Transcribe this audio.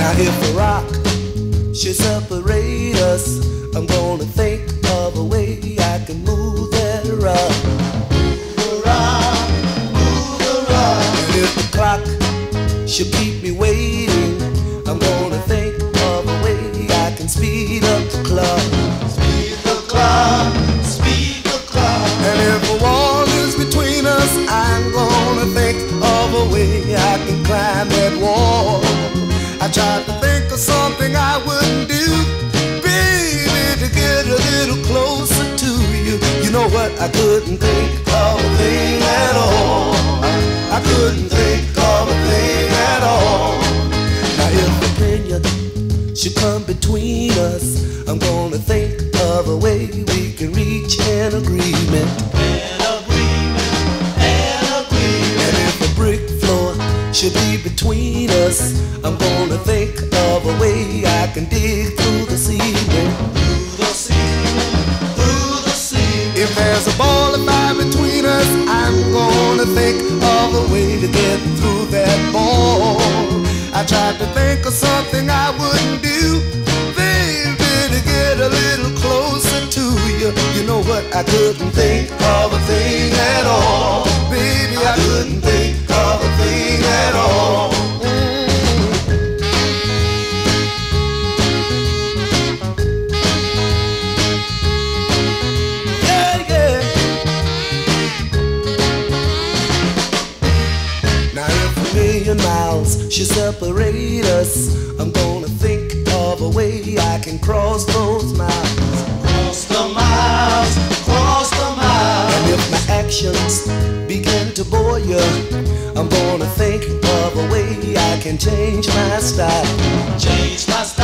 Now if a rock should separate us, I'm gonna think of a way I can move that rock. Move the rock, move the rock. And if the clock should keep me waiting, I'm gonna think of a way I can speed up the clock. Speed the clock, speed the clock. And if a wall is between us, I'm gonna think of a way I can climb that wall. I tried to think of something I wouldn't do, baby, to get a little closer to you. You know what? I couldn't think of a thing at all. I couldn't think of a thing at all. Now if opinion should come between us, I'm gonna think of a way we can reach an agreement. And if a brick floor should be between us, I'm gonna think of a way I can dig through the cement. Through the cement, through the cement. If there's a ball of fire between us, I'm gonna think of a way to get through that ball. I tried to think of something I wouldn't do, baby, to get a little closer to you. You know what? I couldn't think of a thing at all. Baby, I couldn't think of a thing at all. Miles should separate us, I'm gonna think of a way I can cross those miles. Cross the miles, cross the miles. And if my actions begin to bore you, I'm gonna think of a way I can change my style. Change my style.